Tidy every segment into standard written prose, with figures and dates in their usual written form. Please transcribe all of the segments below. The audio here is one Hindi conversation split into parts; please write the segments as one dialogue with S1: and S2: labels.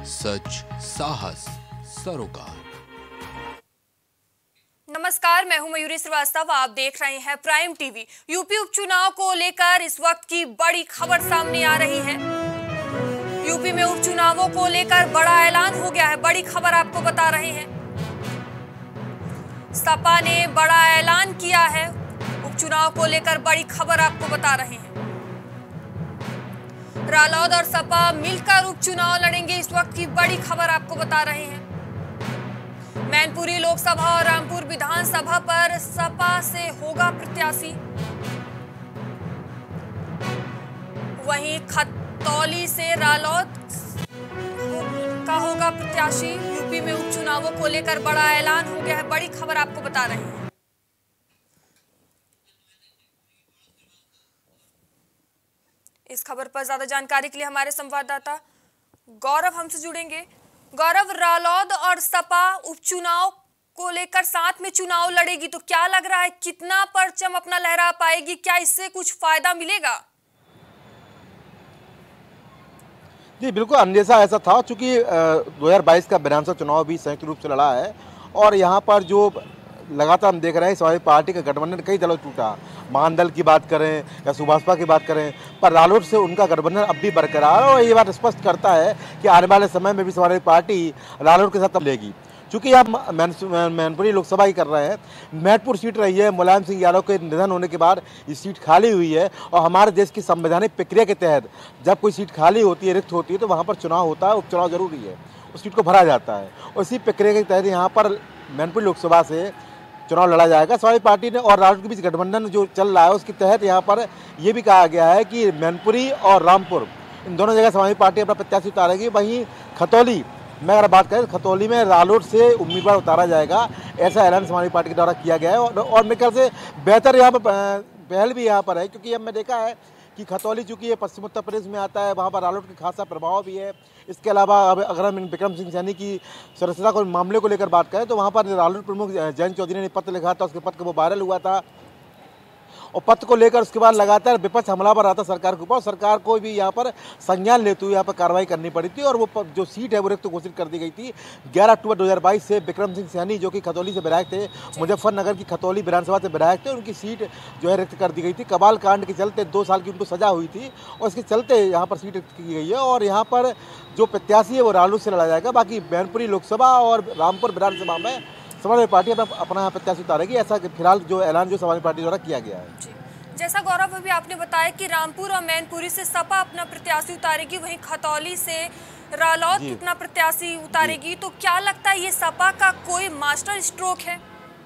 S1: सच, साहस, सरोकार।
S2: नमस्कार, मैं हूं मयूरी श्रीवास्तव। आप देख रहे हैं प्राइम टीवी। यूपी उपचुनाव को लेकर इस वक्त की बड़ी खबर सामने आ रही है। यूपी में उपचुनावों को लेकर बड़ा ऐलान हो गया है। बड़ी खबर आपको बता रहे हैं। सपा ने बड़ा ऐलान किया है। उपचुनाव को लेकर बड़ी खबर आपको बता रहे हैं। रालोद और सपा मिलकर उपचुनाव लड़ेंगे, इस वक्त की बड़ी खबर आपको बता रहे हैं। मैनपुरी लोकसभा और रामपुर विधानसभा पर सपा से होगा प्रत्याशी, वहीं खतौली से रालोद का होगा प्रत्याशी। यूपी में उपचुनावों को लेकर बड़ा ऐलान हो गया है। बड़ी खबर आपको बता रहे हैं। इस खबर पर ज्यादा जानकारी के लिए हमारे संवाददाता गौरव हमसे जुड़ेंगे। गौरव, रालोद और सपा उपचुनाव को लेकर साथ में चुनाव लड़ेगी, तो क्या लग रहा है कितना परचम अपना लहरा पाएगी? क्या इससे कुछ फायदा मिलेगा?
S3: जी बिल्कुल, अंदेशा ऐसा था चूंकि 2022 का विधानसभा चुनाव भी संयुक्त रूप से लड़ा है और यहाँ पर जो लगातार हम देख रहे हैं समाजवादी पार्टी का गठबंधन कई दलों टूटा। महादल की बात करें या सुभाषपा की बात करें, पर रालोद से उनका गठबंधन अब भी बरकरार है और ये बात स्पष्ट करता है कि आने वाले समय में भी समाजवादी पार्टी रालोद के साथ लेगी। चूँकि आप मैनपुरी लोकसभा ही कर रहे हैं, मैनपुर सीट रही है, मुलायम सिंह यादव के निधन होने के बाद ये सीट खाली हुई है और हमारे देश की संवैधानिक प्रक्रिया के तहत जब कोई सीट खाली होती है, रिक्त होती है, तो वहाँ पर चुनाव होता है, उपचुनाव जरूरी है, उस सीट को भरा जाता है। और इसी प्रक्रिया के तहत यहाँ पर मैनपुरी लोकसभा से चुनाव लड़ा जाएगा। समाजवादी पार्टी ने और रालोद के बीच गठबंधन जो चल रहा है उसके तहत यहाँ पर यह भी कहा गया है कि मैनपुरी और रामपुर इन दोनों जगह समाजवादी पार्टी अपना प्रत्याशी उतारेगी। वहीं खतौली में अगर बात करें, खतौली में रालोद से उम्मीदवार उतारा जाएगा, ऐसा ऐलान समाजवादी पार्टी के द्वारा किया गया है। और मेरे ख्याल से बेहतर यहाँ पर पहल भी यहाँ पर है, क्योंकि अब मैं देखा है कि खतौली चूँकि ये पश्चिम उत्तर प्रदेश में आता है, वहाँ पर रालोद का खासा प्रभाव भी है। इसके अलावा अब अगर हम विक्रम सिंह सैनी की सदस्यता को मामले को लेकर बात करें तो वहाँ पर रालोद प्रमुख जयंत चौधरी ने पत्र लिखा था, उसके पत्र को वायरल हुआ था और पत्र को लेकर उसके बाद लगातार विपक्ष हमलावर रहा था सरकार के ऊपर और सरकार को भी यहाँ पर संज्ञान लेते हुए यहाँ पर कार्रवाई करनी पड़ी थी और वो जो सीट है वो रिक्त घोषित कर दी गई थी। 11 अक्टूबर 2022 से विक्रम सिंह सैनी जो कि खतौली से विधायक थे, मुजफ्फरनगर की खतौली विधानसभा से विधायक थे, उनकी सीट जो है रिक्त कर दी गई थी। कबाल कांड के चलते 2 साल की उनको सजा हुई थी और इसके चलते यहाँ पर सीट रिक्त की गई है और यहाँ पर जो प्रत्याशी है वो रालोद से लड़ा जाएगा। बाकी मैनपुरी लोकसभा और रामपुर विधानसभा में समाजवादी पार्टी अपना प्रत्याशी उतारेगी, ऐसा फिलहाल जो ऐलान जो समाजवादी पार्टी द्वारा किया गया है।
S2: जैसा गौरव अभी आपने बताया कि रामपुर और मैनपुरी से सपा अपना प्रत्याशी उतारेगी, वहीं खतौली से रालोद अपना प्रत्याशी उतारेगी, तो क्या लगता है ये सपा का कोई मास्टर स्ट्रोक है?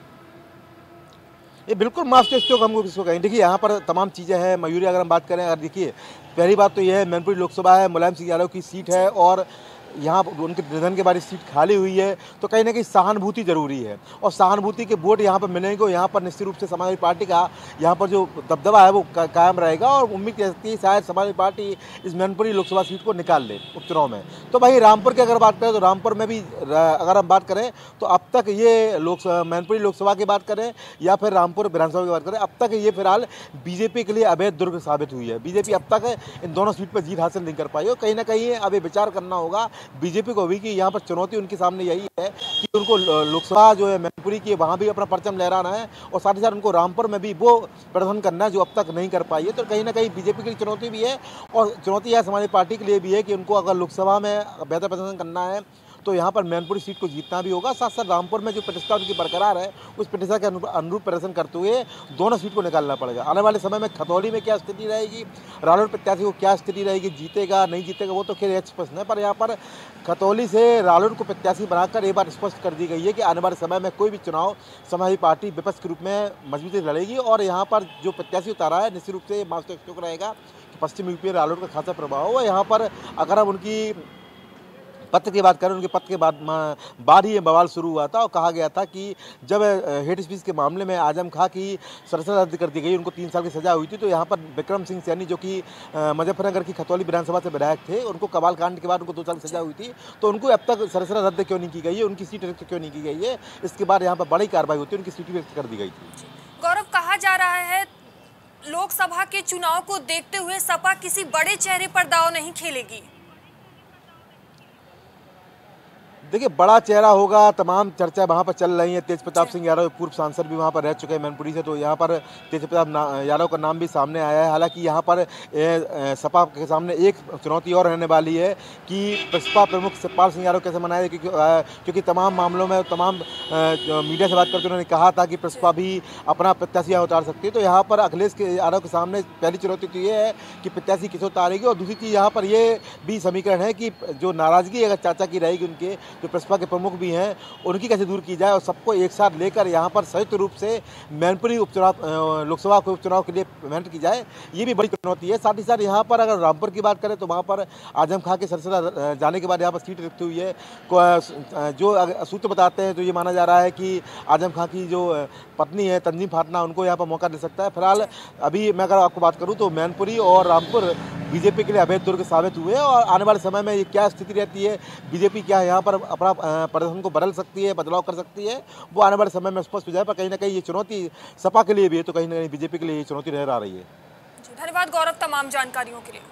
S3: ये बिल्कुल मास्टर स्ट्रोक हमको किसको कहें। देखिए यहाँ पर तमाम चीज़ें हैं मयूरी, अगर हम बात करें, अगर देखिए पहली बात तो ये है मैनपुरी लोकसभा है, मुलायम सिंह यादव की सीट है और यहाँ उनके निधन के बाद सीट खाली हुई है, तो कहीं ना कहीं सहानुभूति जरूरी है और सहानुभूति के वोट यहाँ पर मिलेंगे। यहाँ पर निश्चित रूप से समाजवादी पार्टी का यहाँ पर जो दबदबा है वो कायम रहेगा और उम्मीद करती है शायद समाजवादी पार्टी इस मैनपुरी लोकसभा सीट को निकाल ले उपचुनाव में। तो भाई रामपुर की अगर बात करें तो रामपुर में भी अगर हम बात करें तो अब तक ये मैनपुरी लोकसभा की बात करें या फिर रामपुर विधानसभा की बात करें, अब तक ये फिलहाल बीजेपी के लिए अवैध दुर्ग साबित हुई है। बीजेपी अब तक इन दोनों सीट पर जीत हासिल नहीं कर पाई और कहीं ना कहीं अब ये विचार करना होगा बीजेपी को भी कि यहाँ पर चुनौती उनके सामने यही है कि उनको लोकसभा जो है मैनपुरी की वहाँ भी अपना परचम लहराना है और साथ ही साथ उनको रामपुर में भी वो प्रदर्शन करना है जो अब तक नहीं कर पाई है। तो कहीं ना कहीं बीजेपी के लिए चुनौती भी है और चुनौती है समाजवादी पार्टी के लिए भी है कि उनको अगर लोकसभा में बेहतर प्रदर्शन करना है तो यहाँ पर मैनपुरी सीट को जीतना भी होगा। साथ साथ रामपुर में जो प्रतिष्ठा उनकी बरकरार है उस प्रतिष्ठा के अनुरूप प्रदर्शन करते हुए दोनों सीट को निकालना पड़ेगा। आने वाले समय में खतौली में क्या स्थिति रहेगी, रालोद प्रत्याशी को क्या स्थिति रहेगी, जीतेगा नहीं जीतेगा वो तो खैर स्पष्ट है, पर यहाँ पर खतौली से रालोद को प्रत्याशी बनाकर ये बात स्पष्ट कर दी गई है कि आने वाले समय में कोई भी चुनाव समाजवादी पार्टी विपक्ष के रूप में मजबूती लड़ेगी और यहाँ पर जो प्रत्याशी उतारा है निश्चित रूप से मास्टर स्ट्रोक रहेगा। पश्चिम यूपी रालोद का खासा प्रभाव है। यहाँ पर अगर हम उनकी पत्र की बात करें, उनके पत्र के बाद ही ये बवाल शुरू हुआ था और कहा गया था कि जब हेट स्पीच के मामले में आजम खां की सदस्यता रद्द कर दी गई, उनको 3 साल की सजा हुई थी, तो यहाँ पर विक्रम सिंह सैनी जो कि मुजफ्फरनगर की खतौली विधानसभा से विधायक थे, उनको कबाल कांड के बाद उनको 2 साल की सजा हुई थी, तो उनको अब तक सदस्यता रद्द क्यों नहीं की गई है, उनकी सीट रिक्त क्यों नहीं की गई है। इसके बाद यहाँ पर बड़ी कार्रवाई होती है, उनकी सीट रिक्त कर दी गई थी।
S2: गौरव, कहा जा रहा है लोकसभा के चुनाव को देखते हुए सपा किसी बड़े चेहरे पर दांव नहीं खेलेगी।
S3: देखिए बड़ा चेहरा होगा, तमाम चर्चा वहाँ पर चल रही है। तेज प्रताप सिंह यादव पूर्व सांसद भी वहाँ पर रह चुके हैं मैनपुरी से, तो यहाँ पर तेज प्रताप यादव का नाम भी सामने आया है। हालांकि यहाँ पर सपा के सामने एक चुनौती और रहने वाली है कि बसपा प्रमुख सतपाल सिंह यादव कैसे मनाए, क्योंकि तमाम मामलों में तमाम मीडिया से बात करके उन्होंने कहा था कि बसपा भी अपना प्रत्याशी उतार सकती है। तो यहाँ पर अखिलेश यादव के सामने पहली चुनौती तो ये है कि प्रत्याशी किसे उतारेगी, और दूसरी चीज़ यहाँ पर ये भी समीकरण है कि जो नाराजगी अगर चाचा की रहेगी उनके, जो प्रसपा के प्रमुख भी हैं, उनकी कैसे दूर की जाए और सबको एक साथ लेकर यहाँ पर संयुक्त रूप से मैनपुरी उपचुनाव, लोकसभा के उपचुनाव के लिए मेहनत की जाए, ये भी बड़ी चुनौती है। साथ ही साथ यहाँ पर अगर रामपुर की बात करें तो वहाँ पर आजम खां के सिलसिला जाने के बाद यहाँ पर सीट रखती हुई है। जो सूत्र बताते हैं तो ये माना जा रहा है कि आजम खां की जो पत्नी है तंजीम फातना, उनको यहाँ पर मौका दे सकता है। फिलहाल अभी मैं अगर आपको बात करूँ तो मैनपुरी और रामपुर बीजेपी के लिए अवैध दुर्ग साबित हुए हैं, और आने वाले समय में ये क्या स्थिति रहती है, बीजेपी क्या यहाँ पर अपना प्रदर्शन को बदल सकती है, बदलाव कर सकती है, वो आने वाले समय में स्पष्ट हो जाए। पर कहीं ना कहीं ये चुनौती सपा के लिए भी है, तो कहीं ना कहीं बीजेपी के लिए ये चुनौती नजर आ रही है।
S2: धन्यवाद गौरव तमाम जानकारियों के लिए।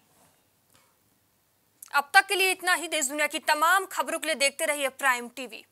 S2: अब तक के लिए इतना ही। देश दुनिया की तमाम खबरों के लिए देखते रहिए प्राइम टीवी।